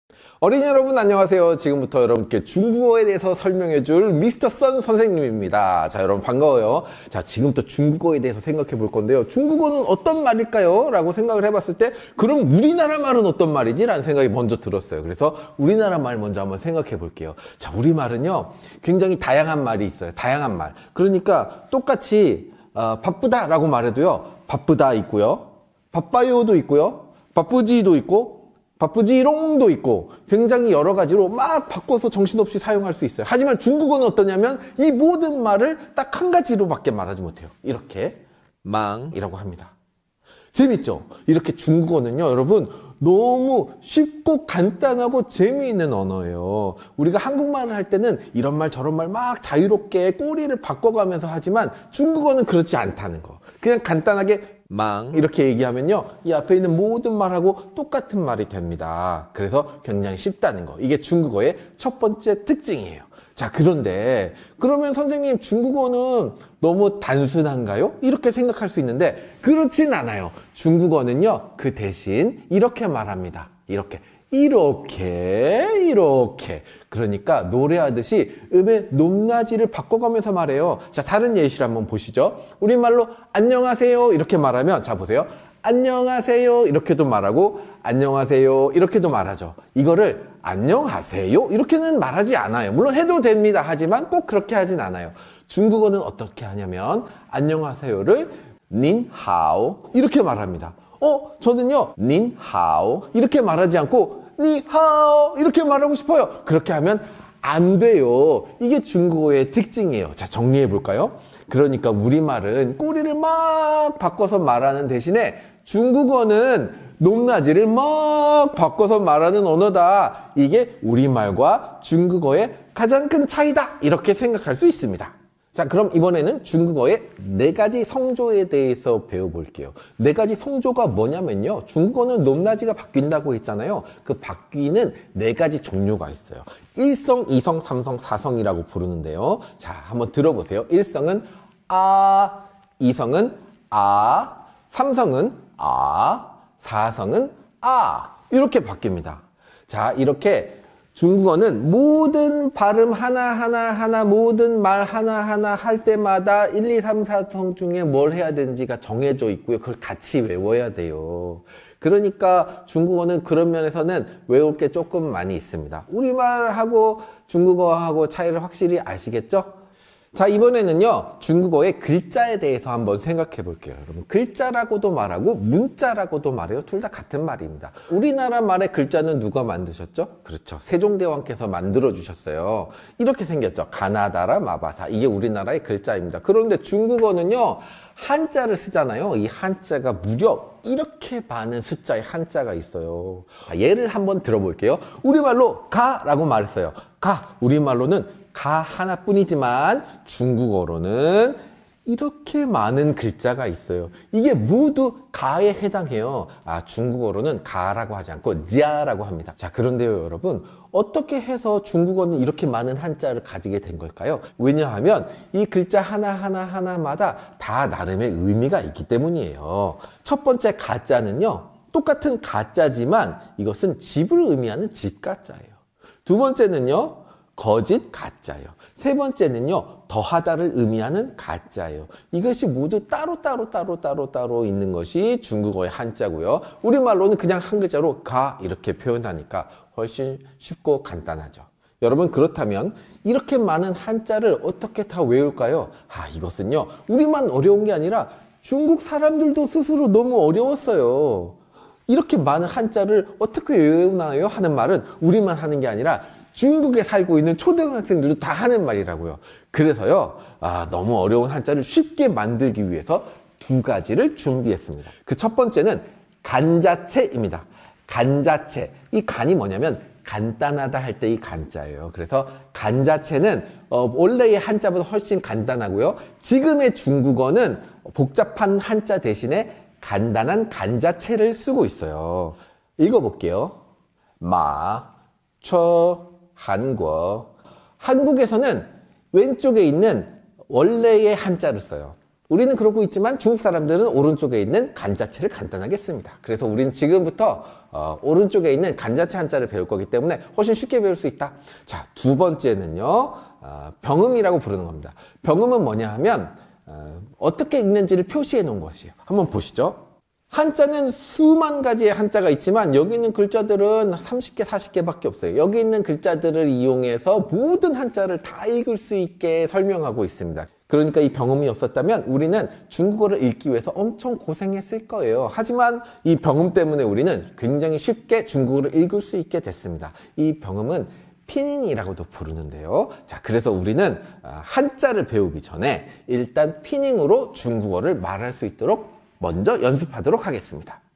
어린이 여러분 안녕하세요. 지금부터 여러분께 중국어에 대해서 설명해 줄 미스터 선 선생님입니다. 자, 여러분 반가워요. 자, 지금부터 중국어에 대해서 생각해 볼 건데요. 중국어는 어떤 말일까요? 라고 생각을 해봤을 때 그럼 우리나라 말은 어떤 말이지? 라는 생각이 먼저 들었어요. 그래서 우리나라 말 먼저 한번 생각해 볼게요. 자, 우리말은요 굉장히 다양한 말이 있어요. 다양한 말. 그러니까 똑같이 바쁘다 라고 말해도요 바쁘다 있고요, 바빠요도 있고요, 바쁘지도 있고, 바쁘지롱도 있고 굉장히 여러 가지로 막 바꿔서 정신없이 사용할 수 있어요. 하지만 중국어는 어떠냐면 이 모든 말을 딱 한 가지로밖에 말하지 못해요. 이렇게 망이라고 합니다. 재밌죠? 이렇게 중국어는요 여러분 너무 쉽고 간단하고 재미있는 언어예요. 우리가 한국말을 할 때는 이런 말 저런 말 막 자유롭게 꼬리를 바꿔가면서 하지만 중국어는 그렇지 않다는 거. 그냥 간단하게 망 이렇게 얘기하면요 이 앞에 있는 모든 말하고 똑같은 말이 됩니다. 그래서 굉장히 쉽다는 거, 이게 중국어의 첫 번째 특징이에요. 자, 그런데 그러면 선생님 중국어는 너무 단순한가요? 이렇게 생각할 수 있는데 그렇진 않아요. 중국어는요 그 대신 이렇게 말합니다. 이렇게 그러니까 노래하듯이 음의 높낮이를 바꿔가면서 말해요. 자, 다른 예시를 한번 보시죠. 우리말로 안녕하세요 이렇게 말하면, 자 보세요, 안녕하세요 이렇게도 말하고 안녕하세요 이렇게도 말하죠. 이거를 안녕하세요 이렇게는 말하지 않아요. 물론 해도 됩니다. 하지만 꼭 그렇게 하진 않아요. 중국어는 어떻게 하냐면 안녕하세요를 닌하오 이렇게 말합니다. 저는요 닌하오 이렇게 말하지 않고 니하오 이렇게 말하고 싶어요. 그렇게 하면 안 돼요. 이게 중국어의 특징이에요. 자, 정리해 볼까요? 그러니까 우리말은 꼬리를 막 바꿔서 말하는 대신에 중국어는 높낮이를 막 바꿔서 말하는 언어다. 이게 우리말과 중국어의 가장 큰 차이다. 이렇게 생각할 수 있습니다. 자, 그럼 이번에는 중국어의 4가지 성조에 대해서 배워볼게요. 4가지 성조가 뭐냐면요, 중국어는 높낮이가 바뀐다고 했잖아요. 그 바뀌는 4가지 종류가 있어요. 1성, 2성, 3성, 4성이라고 부르는데요. 자, 한번 들어보세요. 1성은 아, 2성은 아, 3성은 아, 4성은 아, 이렇게 바뀝니다. 자, 이렇게 중국어는 모든 발음 하나하나 모든 말 하나하나 할 때마다 1, 2, 3, 4성 중에 뭘 해야 되는지가 정해져 있고요. 그걸 같이 외워야 돼요. 그러니까 중국어는 그런 면에서는 외울 게 조금 많이 있습니다. 우리말하고 중국어하고 차이를 확실히 아시겠죠? 자, 이번에는요 중국어의 글자에 대해서 한번 생각해 볼게요. 여러분, 글자라고도 말하고 문자라고도 말해요. 둘 다 같은 말입니다. 우리나라 말의 글자는 누가 만드셨죠? 그렇죠, 세종대왕께서 만들어 주셨어요. 이렇게 생겼죠. 가나다라 마바사, 이게 우리나라의 글자입니다. 그런데 중국어는요 한자를 쓰잖아요. 이 한자가 무려 이렇게 많은 숫자의 한자가 있어요. 예를 한번 들어볼게요. 우리말로 가라고 말했어요. 가, 우리말로는 가 하나뿐이지만 중국어로는 이렇게 많은 글자가 있어요. 이게 모두 가에 해당해요. 중국어로는 가라고 하지 않고 지아라고 합니다. 자, 그런데요 여러분, 어떻게 해서 중국어는 이렇게 많은 한자를 가지게 된 걸까요? 왜냐하면 이 글자 하나마다 다 나름의 의미가 있기 때문이에요. 첫 번째 가자는요 똑같은 가자지만 이것은 집을 의미하는 집가자예요. 두 번째는요 거짓 가짜예요. 세 번째는요 더하다를 의미하는 가짜예요. 이것이 모두 따로 있는 것이 중국어의 한자고요. 우리말로는 그냥 한 글자로 가 이렇게 표현하니까 훨씬 쉽고 간단하죠. 여러분, 그렇다면 이렇게 많은 한자를 어떻게 다 외울까요? 이것은요 우리만 어려운 게 아니라 중국 사람들도 스스로 너무 어려웠어요. 이렇게 많은 한자를 어떻게 외우나요? 하는 말은 우리만 하는 게 아니라 중국에 살고 있는 초등학생들도 다 하는 말이라고요. 그래서요 너무 어려운 한자를 쉽게 만들기 위해서 2가지를 준비했습니다. 그 첫 번째는 간자체입니다. 간자체, 이 간이 뭐냐면 간단하다 할 때 이 간자예요. 그래서 간자체는 원래의 한자보다 훨씬 간단하고요. 지금의 중국어는 복잡한 한자 대신에 간단한 간자체를 쓰고 있어요. 읽어볼게요. 마, 처, 한국에서는 왼쪽에 있는 원래의 한자를 써요. 우리는 그러고 있지만 중국 사람들은 오른쪽에 있는 간자체를 간단하게 씁니다. 그래서 우리는 지금부터 오른쪽에 있는 간자체 한자를 배울 거기 때문에 훨씬 쉽게 배울 수 있다. 자, 두 번째는요, 병음이라고 부르는 겁니다. 병음은 뭐냐 하면 어떻게 읽는지를 표시해 놓은 것이에요. 한번 보시죠. 한자는 수만 가지의 한자가 있지만 여기 있는 글자들은 30개, 40개밖에 없어요. 여기 있는 글자들을 이용해서 모든 한자를 다 읽을 수 있게 설명하고 있습니다. 그러니까 이 병음이 없었다면 우리는 중국어를 읽기 위해서 엄청 고생했을 거예요. 하지만 이 병음 때문에 우리는 굉장히 쉽게 중국어를 읽을 수 있게 됐습니다. 이 병음은 피닝이라고도 부르는데요. 자, 그래서 우리는 한자를 배우기 전에 일단 피닝으로 중국어를 말할 수 있도록 먼저 연습하도록 하겠습니다.